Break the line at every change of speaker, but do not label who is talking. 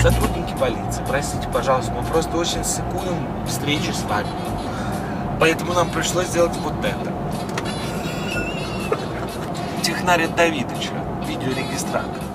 Сотрудники полиции, простите, пожалуйста, мы просто очень сыкуем встречи с вами. Поэтому нам пришлось сделать вот это. Технарь от Давидыча, видеорегистратор.